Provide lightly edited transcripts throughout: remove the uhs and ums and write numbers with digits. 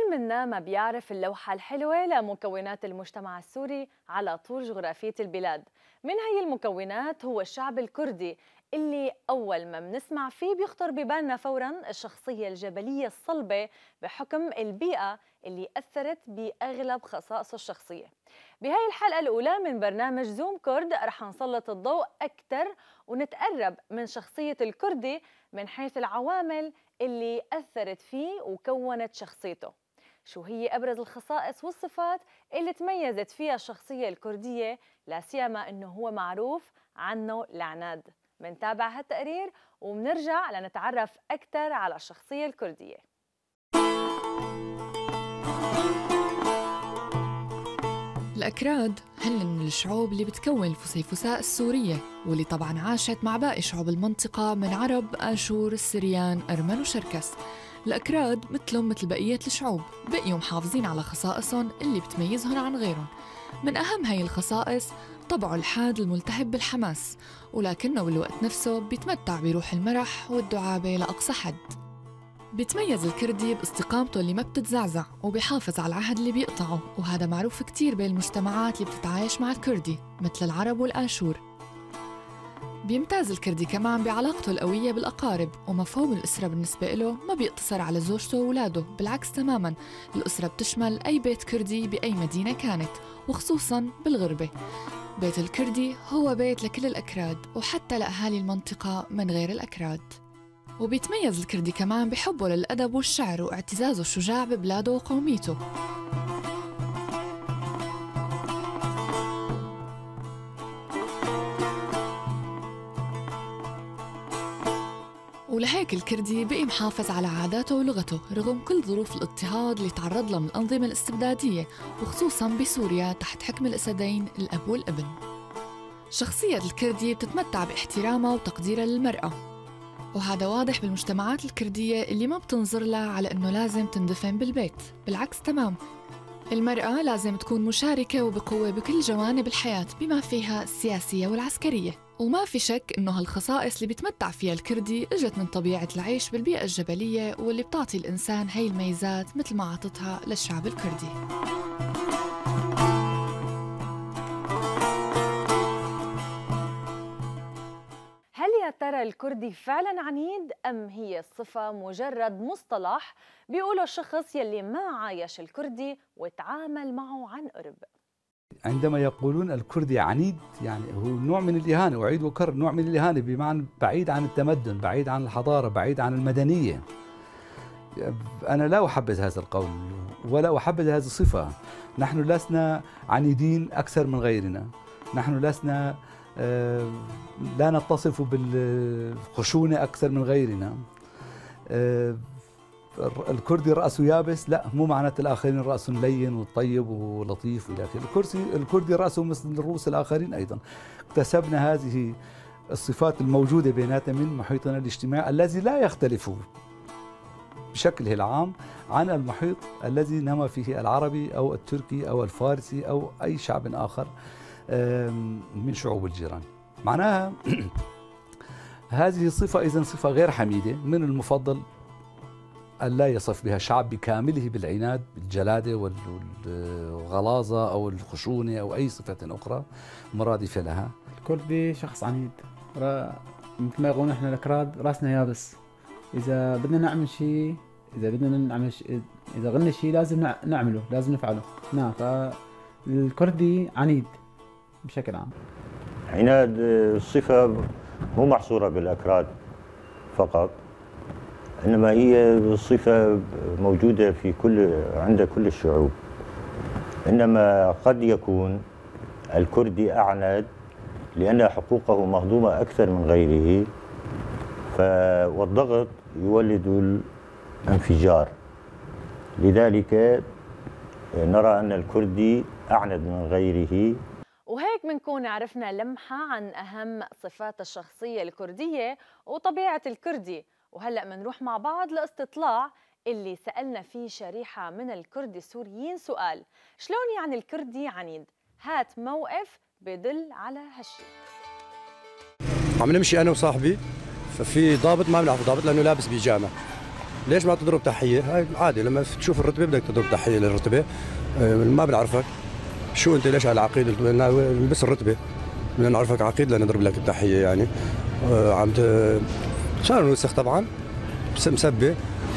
مين منا ما بيعرف اللوحة الحلوة لمكونات المجتمع السوري على طول جغرافية البلاد؟ من هي المكونات هو الشعب الكردي اللي أول ما بنسمع فيه بيخطر ببالنا فوراً الشخصية الجبلية الصلبة بحكم البيئة اللي أثرت بأغلب خصائصه الشخصية. بهاي الحلقة الأولى من برنامج زوم كرد رح نسلط الضوء أكثر ونتقرب من شخصية الكردي من حيث العوامل اللي أثرت فيه وكونت شخصيته. شو هي أبرز الخصائص والصفات اللي تميزت فيها الشخصية الكردية، لا سيما إنه هو معروف عنه العناد؟ منتابع هالتقرير ومنرجع لنتعرف أكثر على الشخصية الكردية. الأكراد هن من الشعوب اللي بتكون الفسيفساء السورية، واللي طبعاً عاشت مع باقي شعوب المنطقة من عرب، آشور، السريان، أرمن وشركس. الأكراد مثلهم مثل بقية الشعوب بقيوا محافظين على خصائصهم اللي بتميزهم عن غيرهم. من أهم هاي الخصائص طبعه الحاد الملتهب بالحماس، ولكنه بالوقت نفسه بيتمتع بروح المرح والدعابة لأقصى حد. بيتميز الكردي باستقامته اللي ما بتتزعزع وبيحافظ على العهد اللي بيقطعه، وهذا معروف كتير بين المجتمعات اللي بتتعايش مع الكردي مثل العرب والآشور. بيمتاز الكردي كمان بعلاقته القوية بالأقارب، ومفهوم الأسرة بالنسبة له ما بيقتصر على زوجته وأولاده، بالعكس تماماً الأسرة بتشمل أي بيت كردي بأي مدينة كانت، وخصوصاً بالغربة. بيت الكردي هو بيت لكل الأكراد وحتى لأهالي المنطقة من غير الأكراد. وبيتميز الكردي كمان بحبه للأدب والشعر واعتزازه الشجاع ببلاده وقوميته. ولهيك الكردي بقي محافظ على عاداته ولغته رغم كل ظروف الاضطهاد اللي تعرض له من الأنظمة الاستبدادية، وخصوصاً بسوريا تحت حكم الأسدين الأب والابن. شخصية الكردي بتتمتع باحترامها وتقديرها للمرأة، وهذا واضح بالمجتمعات الكردية اللي ما بتنظر لها على أنه لازم تندفن بالبيت، بالعكس تمام. المرأة لازم تكون مشاركة وبقوة بكل جوانب الحياة بما فيها السياسية والعسكرية. وما في شك أنه هالخصائص اللي بيتمتع فيها الكردي اجت من طبيعة العيش بالبيئة الجبلية، واللي بتعطي الإنسان هاي الميزات مثل ما عطتها للشعب الكردي. هل يا ترى الكردي فعلا عنيد أم هي الصفة مجرد مصطلح بيقوله الشخص يلي ما عايش الكردي وتعامل معه عن قرب؟ عندما يقولون الكردي عنيد يعني هو نوع من الإهانة، أعيد وأكرر، نوع من الإهانة، بمعنى بعيد عن التمدن، بعيد عن الحضارة، بعيد عن المدنية. أنا لا أحبذ هذا القول ولا أحبذ هذه الصفة. نحن لسنا عنيدين أكثر من غيرنا، نحن لسنا لا نتصف بالخشونة أكثر من غيرنا. الكردي رأسه يابس، لا، مو معنات الآخرين رأسه لين وطيب ولطيف إلى آخره. الكردي رأسه مثل الرؤوس الآخرين أيضا. اكتسبنا هذه الصفات الموجودة بيناتنا من محيطنا الاجتماعي الذي لا يختلف بشكله العام عن المحيط الذي نما فيه العربي أو التركي أو الفارسي أو أي شعب آخر من شعوب الجيران. معناها هذه الصفة إذن صفة غير حميدة. من المفضل أن لا يصف بها شعب بكامله بالعناد، بالجلادة والغلاظة أو الخشونة أو أي صفة أخرى مرادفة لها. الكردي شخص عنيد، مثل ما يقولون احنا الأكراد راسنا يابس. إذا بدنا نعمل شيء، إذا غنى شيء لازم نعمله، لازم نفعله. نعم، فالكردي عنيد بشكل عام. عناد الصفة مو محصورة بالأكراد فقط، إنما هي صفة موجودة عند كل الشعوب. إنما قد يكون الكردي أعناد لأن حقوقه مهضومة أكثر من غيره، والضغط يولد الانفجار. لذلك نرى أن الكردي أعند من غيره. وهيك بنكون عرفنا لمحة عن أهم صفات الشخصية الكردية وطبيعة الكردي. وهلأ منروح مع بعض لاستطلاع اللي سألنا فيه شريحة من الكرد السوريين سؤال: شلون يعني الكردي عنيد؟ هات موقف بدل على هالشي. عم نمشي أنا وصاحبي، ففي ضابط ما بنعرفه ضابط لأنه لابس بيجامة، ليش ما تضرب تحيه؟ هاي عادي، لما تشوف الرتبه بدك تضرب تحيه للرتبه. ما بنعرفك شو انت، ليش على العقيد؟ بس الرتبه بدنا نعرفك عقيد لنضرب لك التحيه يعني. صار نوسخ طبعا، مسبه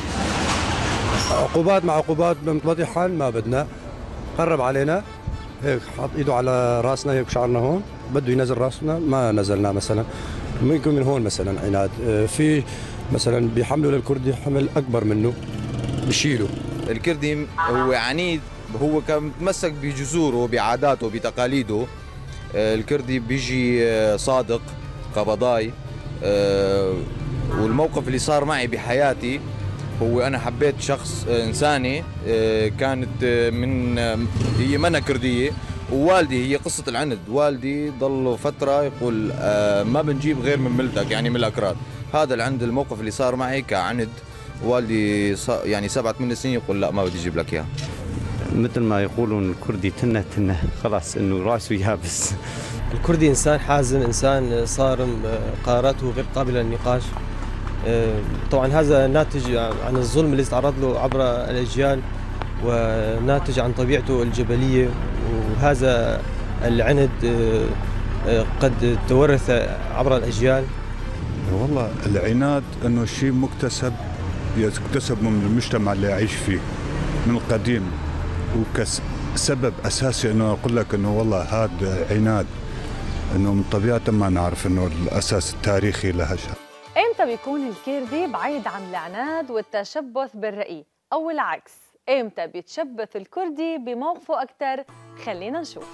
عقوبات مع عقوبات بطيحان ما بدنا. قرب علينا هيك، حط ايده على راسنا هيك شعرنا هون، بده ينزل راسنا ما نزلنا مثلا، ممكن من هون مثلا عناد. في مثلا بيحملوا للكردي حمل اكبر منه بشيله. الكردي هو عنيد، هو كان متمسك بجذوره وبعاداته وبتقاليده. الكردي بيجي صادق قبضاي. والموقف اللي صار معي بحياتي هو أنا حبيت شخص إنساني، كانت هي منا كردية، ووالدي هي قصة العند. والدي ضل فترة يقول ما بنجيب غير من ملتك، يعني من الأكراد. هذا العند الموقف اللي صار معي كعند. والدي يعني 7-8 سنين يقول لا ما بدي أجيب لك إياها. مثل ما يقولون الكردي تنه خلاص انه راسه يابس. الكردي انسان حازم، انسان صارم، قراراته غير قابله للنقاش. طبعا هذا ناتج عن الظلم اللي تعرض له عبر الاجيال، وناتج عن طبيعته الجبليه، وهذا العند قد تورث عبر الاجيال. والله العناد انه شيء مكتسب، يكتسب من المجتمع اللي يعيش فيه من القديم، وكسبب اساسي انه اقول لك انه والله هذا عناد، انه من طبيعته ما نعرف انه الاساس التاريخي لها شيء. امتى بيكون الكردي بعيد عن العناد والتشبث بالرأي، او العكس؟ امتى بيتشبث الكردي بموقفه اكثر؟ خلينا نشوف.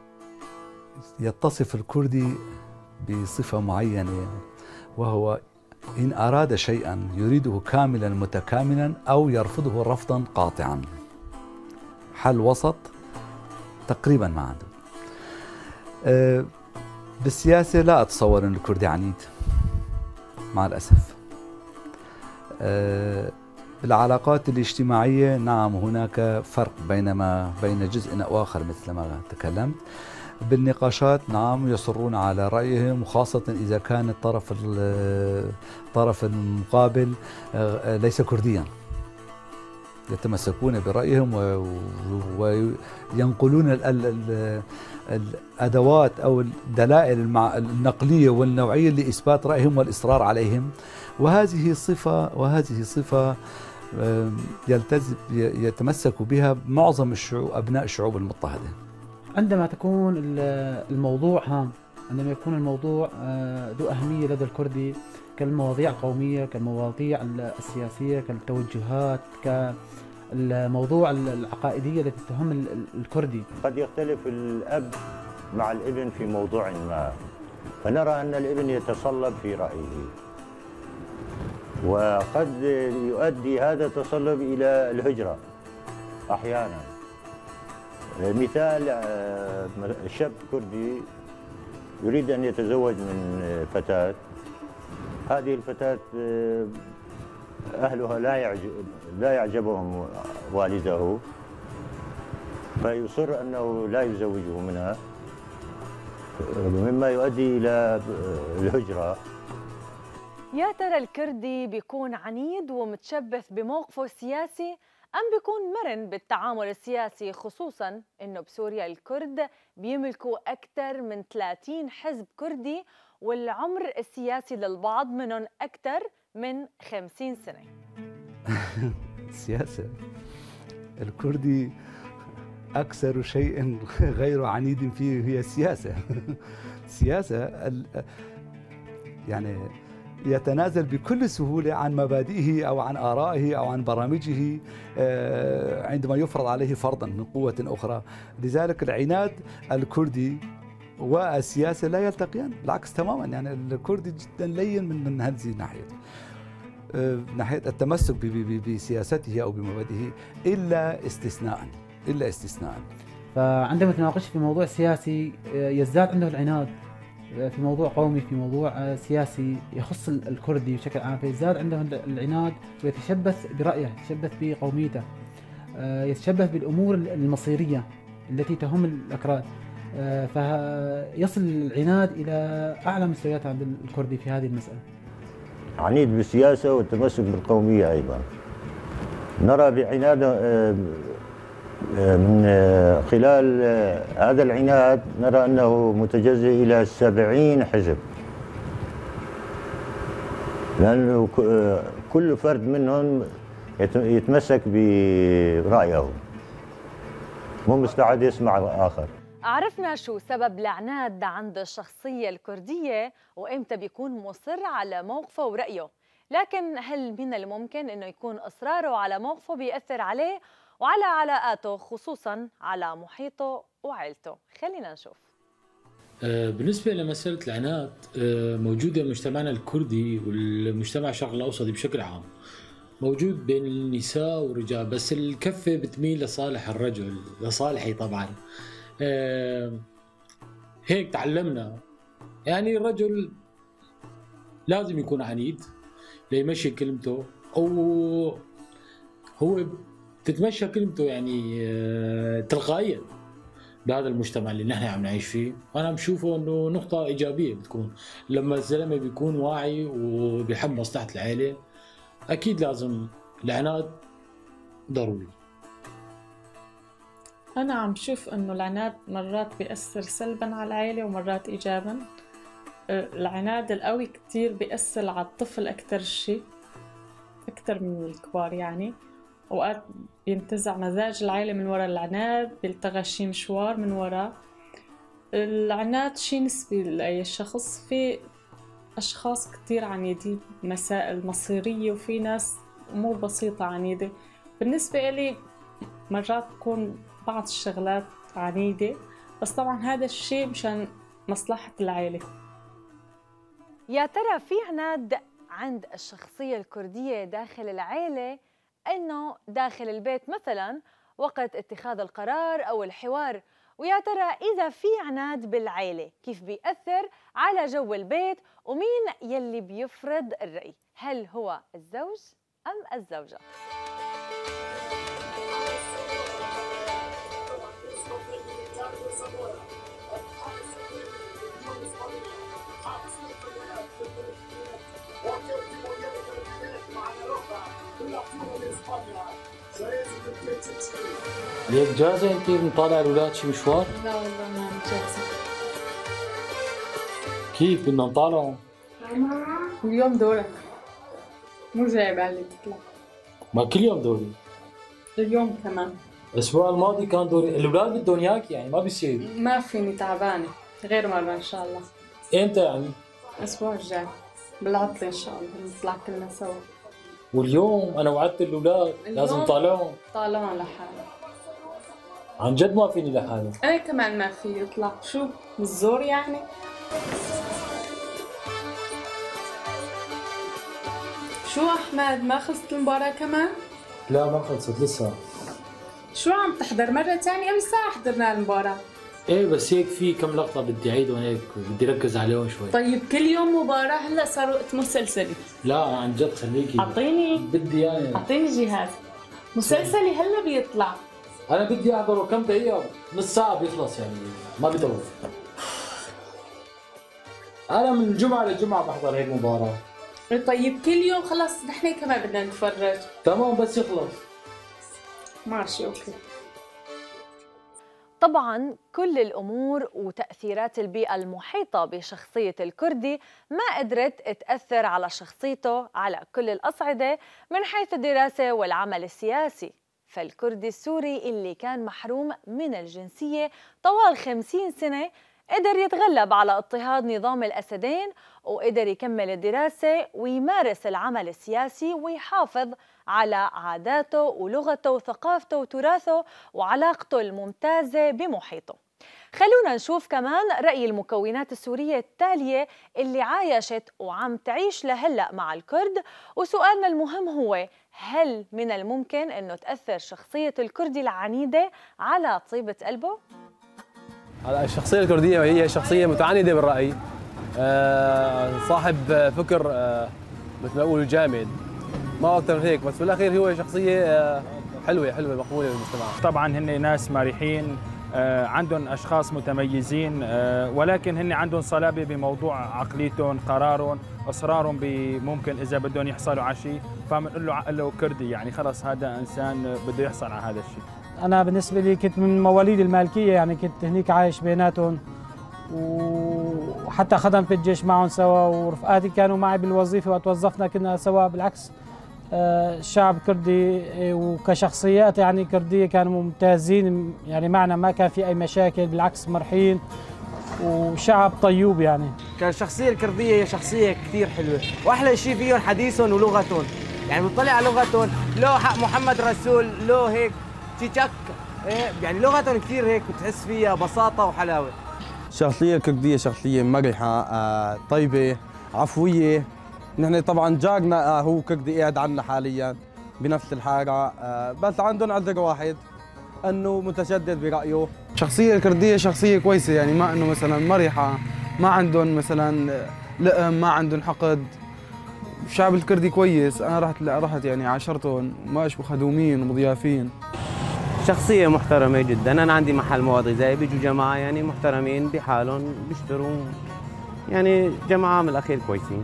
يتصف الكردي بصفه معينه، وهو إن أراد شيئا يريده كاملا متكاملا أو يرفضه رفضا قاطعا. حل وسط تقريبا ما عنده. بالسياسة لا أتصور أن الكردي عنيد مع الأسف. بالعلاقات الاجتماعية نعم هناك فرق بين جزء وآخر مثل ما تكلمت. بالنقاشات نعم يصرون على رأيهم، وخاصة إذا كان الطرف المقابل ليس كرديا، يتمسكون برأيهم وينقلون الأدوات أو الدلائل النقلية والنوعية لإثبات رأيهم والإصرار عليهم. وهذه صفة يتمسك بها معظم أبناء الشعوب المضطهدة. عندما تكون الموضوع هام، عندما يكون الموضوع ذو أهمية لدى الكردي، كالمواضيع القومية، كالمواضيع السياسية، كالتوجهات، كالموضوع العقائدية التي تهم الكردي. قد يختلف الأب مع الابن في موضوع ما، فنرى أن الابن يتصلب في رأيه، وقد يؤدي هذا التصلب إلى الهجرة أحيانا. مثال شاب كردي يريد أن يتزوج من فتاة، هذه الفتاة أهلها لا يعجبهم والده، فيصر أنه لا يزوجه منها، مما يؤدي إلى الهجرة. يا ترى الكردي بيكون عنيد ومتشبث بموقفه السياسي، أم بيكون مرن بالتعامل السياسي، خصوصاً إنه بسوريا الكرد بيملكوا أكثر من 30 حزب كردي، والعمر السياسي للبعض منهم أكثر من 50 سنة. السياسة الكردي أكثر شيء غير عنيد فيه هي السياسة. السياسة يعني يتنازل بكل سهولة عن مبادئه أو عن آرائه أو عن برامجه عندما يفرض عليه فرضا من قوة أخرى. لذلك العناد الكردي والسياسة لا يلتقيان، بالعكس تماما. يعني الكردي جدا لين من هذه الناحية، ناحية التمسك بسياسته أو بمبادئه، إلا استثناء. فعندما تناقش في موضوع سياسي يزداد عنده العناد، في موضوع قومي، في موضوع سياسي يخص الكردي بشكل عام، فيزداد عنده العناد ويتشبث برأيه، يتشبث بقوميته، يتشبث بالأمور المصيرية التي تهم الأكراد، فيصل العناد إلى أعلى مستويات عند الكردي في هذه المسألة. عنيد بالسياسة والتمسك بالقومية أيضا. نرى بعناد من خلال هذا العناد نرى أنه متجزئ إلى 70 حزب، لأنه كل فرد منهم يتمسك برأيه، مو مستعد يسمع الآخر. عرفنا شو سبب العناد عند الشخصية الكردية وإمتى بيكون مصر على موقفه ورأيه، لكن هل من الممكن أنه يكون إصراره على موقفه بيأثر عليه وعلى علاقاته، خصوصاً على محيطه وعائلته؟ خلينا نشوف. بالنسبة لمسألة العناد موجودة بمجتمعنا الكردي والمجتمع الشرق الأوسطي بشكل عام، موجود بين النساء والرجال، بس الكفة بتميل لصالح الرجل، لصالحي طبعاً. هيك تعلمنا، يعني الرجل لازم يكون عنيد ليمشي كلمته، أو هو تتمشى كلمته يعني تلقائيا بهذا المجتمع اللي نحن عم نعيش فيه. أنا بشوفه إنه نقطة إيجابية بتكون لما الزلمة بيكون واعي وبيحب مصلحة العائلة. أكيد لازم العناد ضروري. أنا عم شوف إنه العناد مرات بيأثر سلباً على العائلة ومرات إيجاباً. العناد القوي كتير بيأثر على الطفل أكتر شيء، أكتر من الكبار يعني. أوقات بينتزع مزاج العائلة من وراء العناد، بيلتغى شي مشوار من وراء العناد. شي نسبي لأي شخص، في أشخاص كتير عنيدين مسائل مصيرية، وفي ناس أمور بسيطة عنيدة. بالنسبة إلي مرات تكون بعض الشغلات عنيدة، بس طبعا هذا الشيء مشان مصلحة العائلة. يا ترى في عناد عند الشخصية الكردية داخل العائلة، إنه داخل البيت مثلا وقت اتخاذ القرار أو الحوار؟ ويا ترى إذا في عناد بالعائلة كيف بيأثر على جو البيت، ومين يلي بيفرض الرأي؟ هل هو الزوج أم الزوجة؟ ليك جاهزة انتي نطالع الأولاد شي مشوار؟ لا والله ما جاهزة. كيف بدنا نطالعهم؟ اليوم دورك، مو جاي بالي تطلع. ما كل يوم دوري. اليوم كمان. الأسبوع الماضي كان دوري، الأولاد بدهم إياك يعني ما بيصير. ما فيني، تعبانة، غير مرة إن شاء الله. إمتى يعني؟ الأسبوع الجاي بالعطلة إن شاء الله نطلع كلنا سوا. واليوم أنا وعدت الأولاد لازم طالعهم. طالعهم لحالهم. عن جد ما فيني لحالي. أنا كمان ما في اطلع، شو الزور يعني؟ شو أحمد ما خلصت المباراة كمان؟ لا ما خلصت لسه. شو عم تحضر مرة ثانية؟ قبل ساعة حضرنا المباراة. ايه بس هيك في كم لقطة بدي أعيدهم، هيك بدي ركز عليهم شوي. طيب كل يوم مباراة، هلا صار وقت مسلسلي. لا عن جد خليكي. أعطيني. بدي يعني. أعطيني جهاز. مسلسلي هلا بيطلع. أنا بدي أحضره كم دقيقة، نص ساعة بيخلص يعني ما بيطول. أنا من جمعة لجمعة بحضر هيك مباراة. طيب كل يوم خلص نحن كمان بدنا نتفرج. تمام بس يخلص. ماشي أوكي. طبعاً كل الأمور وتأثيرات البيئة المحيطة بشخصية الكردي ما قدرت تأثر على شخصيته على كل الأصعدة من حيث الدراسة والعمل السياسي. فالكردي السوري اللي كان محروم من الجنسية طوال 50 سنة قدر يتغلب على اضطهاد نظام الأسدين، وقدر يكمل الدراسة ويمارس العمل السياسي ويحافظ على عاداته ولغته وثقافته وتراثه وعلاقته الممتازة بمحيطه. خلونا نشوف كمان رأي المكونات السورية التالية اللي عايشت وعم تعيش لهلأ مع الكرد. وسؤالنا المهم هو: هل من الممكن أنه تأثر شخصية الكردي العنيدة على طيبة قلبه؟ الشخصية الكردية هي شخصية متعاندة بالرأي، صاحب فكر مثل ما يقولوا جامد، ما أكثر من هيك، بس بالأخير هو شخصية حلوة مقبولة بالمجتمع. طبعا هن ناس مرحين عندهم أشخاص متميزين، ولكن هن عندهم صلابة بموضوع عقليتهم، قرارهم، إصرارهم ممكن إذا بدهم يحصلوا على شيء فبنقول له عقله كردي، يعني خلص هذا إنسان بده يحصل على هذا الشيء. أنا بالنسبة لي كنت من مواليد المالكية، يعني كنت هنيك عايش بيناتهم، وحتى خدمت بالجيش معهم سوا، ورفقاتي كانوا معي بالوظيفة وتوظفنا كنا سوا. بالعكس الشعب الكردي وكشخصيات يعني كردية كانوا ممتازين، يعني معنا ما كان في أي مشاكل، بالعكس مرحين وشعب طيوب. يعني كالشخصية الكردية هي شخصية كثير حلوة، وأحلى شيء فيهم حديثهم ولغتهم، يعني بتطلع على لغتهم له حق محمد رسول، له هيك تشك، يعني لغتهم كثير هيك بتحس فيها بساطة وحلاوة. الشخصية الكردية شخصية مرحة، طيبة، عفوية. نحن طبعا جارنا هو كردي قاعد عنا حاليا بنفس الحارة، بس عندهم عذر واحد انه متشدد برأيه. الشخصية الكردية شخصية كويسة، يعني ما انه مثلا مرحة، ما عندهم مثلا لئم، ما عندهم حقد. الشعب الكردي كويس، انا رحت يعني عاشرتهم، ما اشبه خدومين ومضيافين. شخصية محترمة جدا. أنا عندي محل مواد غذائية، بيجوا جماعة يعني محترمين بحالهم، بيشتروا، يعني جماعة من الأخير كويسين.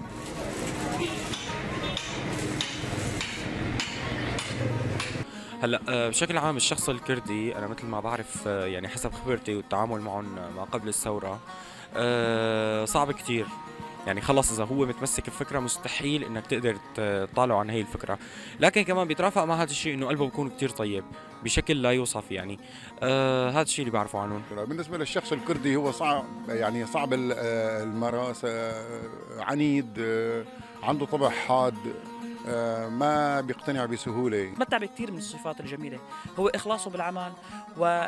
هلا بشكل عام الشخص الكردي انا مثل ما بعرف يعني حسب خبرتي والتعامل معهم ما قبل الثوره صعب كثير، يعني خلص اذا هو متمسك بفكره مستحيل انك تقدر تطالعه عن هي الفكره، لكن كمان بيترافق مع هذا الشيء انه قلبه بيكون كثير طيب بشكل لا يوصف. يعني هذا الشيء اللي بعرفه عنهم. بالنسبه للشخص الكردي هو صعب، يعني صعب المراسة، عنيد، عنده طبع حاد، ما بيقتنع بسهولة. تمتع بكثير من الصفات الجميلة، هو إخلاصه بالعمل و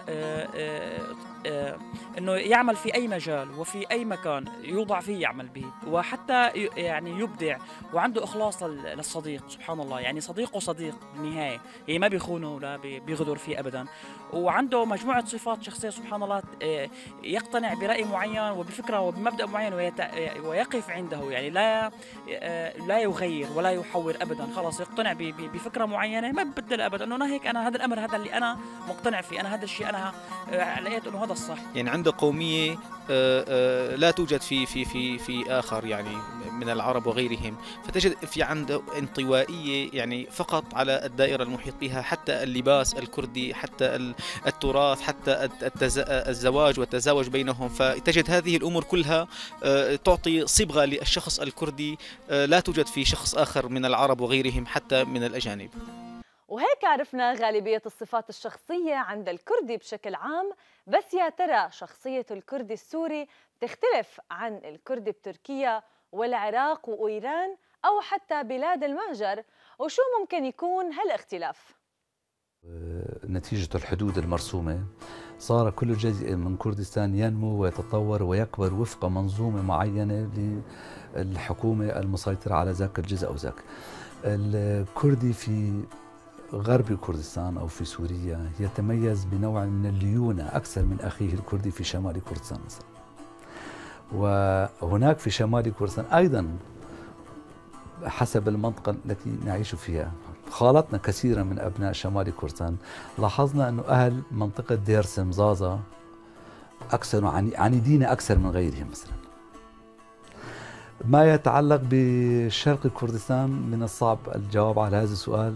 انه يعمل في اي مجال وفي اي مكان يوضع فيه يعمل به، وحتى يعني يبدع، وعنده اخلاص للصديق. سبحان الله، يعني صديقه صديق بالنهايه، يعني ما بيخونه ولا بيغدر فيه ابدا، وعنده مجموعه صفات شخصيه سبحان الله، يقتنع براي معين وبفكره وبمبدا معين ويقف عنده، يعني لا يغير ولا يحور ابدا، خلاص يقتنع بفكره معينه ما ببدل ابدا، انه انا هيك، انا هذا الامر هذا اللي انا مقتنع فيه، انا هذا الشيء انا لقيت انه هذا الصح. يعني عنده قوميه لا توجد في اخر يعني من العرب وغيرهم، فتجد في عنده انطوائيه يعني فقط على الدائره المحيط بها، حتى اللباس الكردي، حتى التراث، حتى الزواج والتزاوج بينهم، فتجد هذه الامور كلها تعطي صبغه للشخص الكردي لا توجد في شخص اخر من العرب وغيرهم حتى من الاجانب. وهيك عرفنا غالبية الصفات الشخصية عند الكردي بشكل عام، بس يا ترى شخصية الكردي السوري تختلف عن الكردي بتركيا والعراق وإيران أو حتى بلاد المهجر؟ وشو ممكن يكون هالاختلاف؟ نتيجة الحدود المرسومة صار كل جزء من كردستان ينمو ويتطور ويكبر وفق منظومة معينة للحكومة المسيطرة على ذاك الجزء أو ذاك. الكردي في غرب كردستان أو في سوريا يتميز بنوع من الليونة أكثر من أخيه الكردي في شمال كردستان مثلا. وهناك في شمال كردستان أيضا حسب المنطقة التي نعيش فيها، خالطنا كثيرا من أبناء شمال كردستان، لاحظنا أنه أهل منطقة ديرسم زازا أكثر عنيدين أكثر من غيرهم مثلا. ما يتعلق بشرق كردستان من الصعب الجواب على هذا السؤال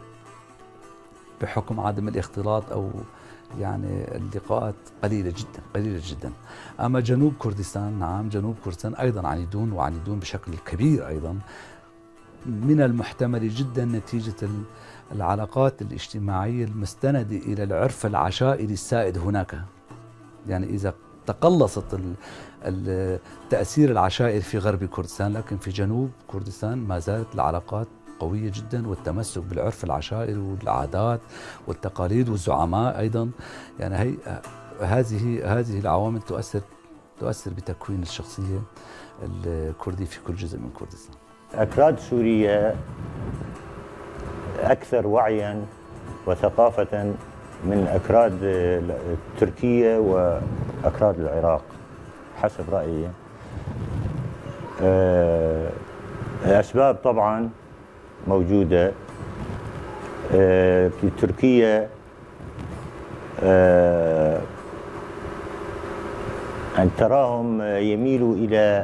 بحكم عدم الاختلاط أو يعني اللقاءات قليلة جدا. أما جنوب كردستان، نعم جنوب كردستان أيضا عنيدون بشكل كبير أيضا، من المحتمل جدا نتيجة العلاقات الاجتماعية المستندة إلى العرف العشائري السائد هناك. يعني إذا تقلصت التأثير العشائري في غرب كردستان، لكن في جنوب كردستان ما زالت العلاقات قوية جدا، والتمسك بالعرف العشائري والعادات والتقاليد والزعماء أيضا. يعني هذه العوامل تؤثر بتكوين الشخصية الكردي في كل جزء من كردستان. أكراد سوريا أكثر وعيا وثقافة من أكراد تركيا وأكراد العراق حسب رأيي. الأسباب طبعا موجودة. في تركيا أن تراهم يميلوا إلى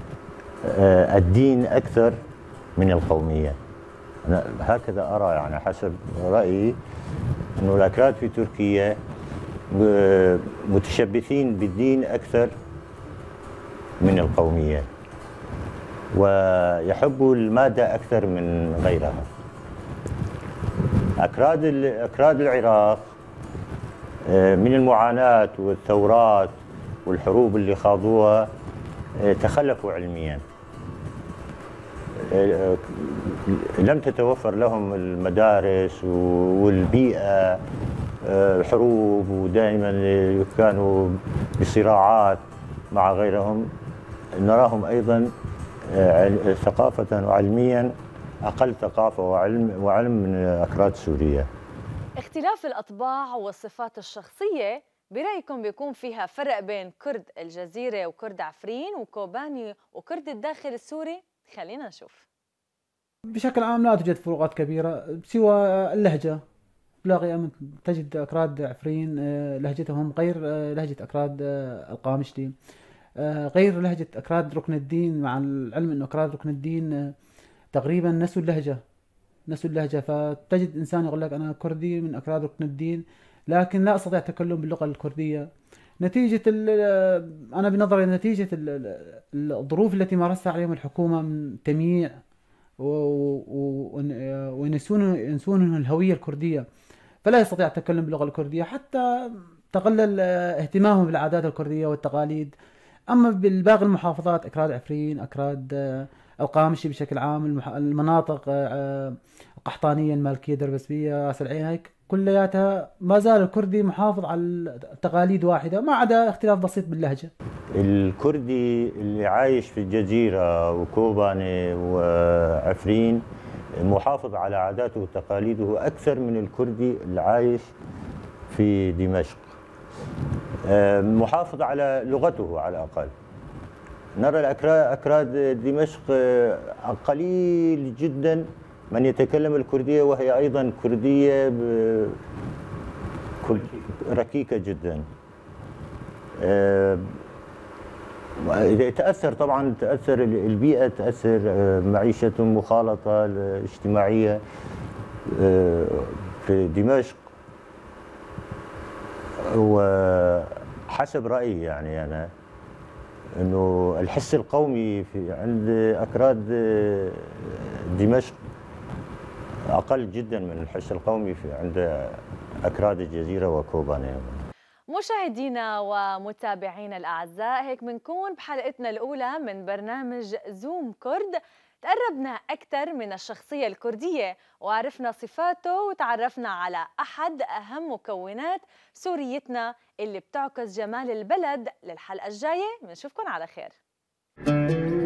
الدين أكثر من القومية. أنا هكذا أرى، يعني حسب رأيي أنه الأكراد في تركيا متشبثين بالدين أكثر من القومية، ويحبوا المادة أكثر من غيرها. أكراد العراق من المعاناة والثورات والحروب اللي خاضوها تخلفوا علميا، لم تتوفر لهم المدارس والبيئة، حروب، ودائما كانوا بصراعات مع غيرهم. نراهم أيضا ثقافة وعلميا أقل ثقافة وعلم من أكراد سوريا. اختلاف الأطباع والصفات الشخصية برأيكم بيكون فيها فرق بين كرد الجزيرة وكرد عفرين وكوباني وكرد الداخل السوري؟ خلينا نشوف. بشكل عام لا توجد فروقات كبيرة سوى اللهجة. تلاقي تجد أكراد عفرين لهجتهم غير لهجة أكراد القامشلي، غير لهجة أكراد ركن الدين، مع العلم أنه أكراد ركن الدين تقريبا نسوا اللهجة. فتجد إنسان يقول لك أنا كردي من أكراد ركن الدين لكن لا أستطيع التكلم باللغة الكردية، نتيجة أنا بنظري نتيجة الظروف التي مارستها عليهم الحكومة من تمييع وينسون الهوية الكردية، فلا يستطيع التكلم باللغة الكردية، حتى تقلل اهتمامهم بالعادات الكردية والتقاليد. أما بالباقي المحافظات أكراد عفرين، أكراد القامشي بشكل عام، المناطق القحطانية، المالكية، دربسبية، راس العين، هيك كلياتها ما زال الكردي محافظ على التقاليد واحدة، ما عدا اختلاف بسيط باللهجة. الكردي اللي عايش في الجزيرة وكوباني وعفرين محافظ على عاداته وتقاليده أكثر من الكردي اللي عايش في دمشق، محافظ على لغته على الأقل. نرى أكراد دمشق قليل جدا من يتكلم الكردية، وهي أيضا كردية ركيكة جدا. إذا تأثر طبعا تأثر البيئة، تأثر معيشتهم، مخالطة الاجتماعية في دمشق. وحسب رأيي يعني أنا إنه الحس القومي عند أكراد دمشق أقل جدا من الحس القومي عند أكراد الجزيرة وكوباني. مشاهدينا ومتابعينا الأعزاء، هيك بنكون بحلقتنا الأولى من برنامج زوم كرد. تقربنا أكثر من الشخصية الكردية وعرفنا صفاته وتعرفنا على أحد أهم مكونات سوريتنا اللي بتعكس جمال البلد. للحلقة الجاية بنشوفكن على خير.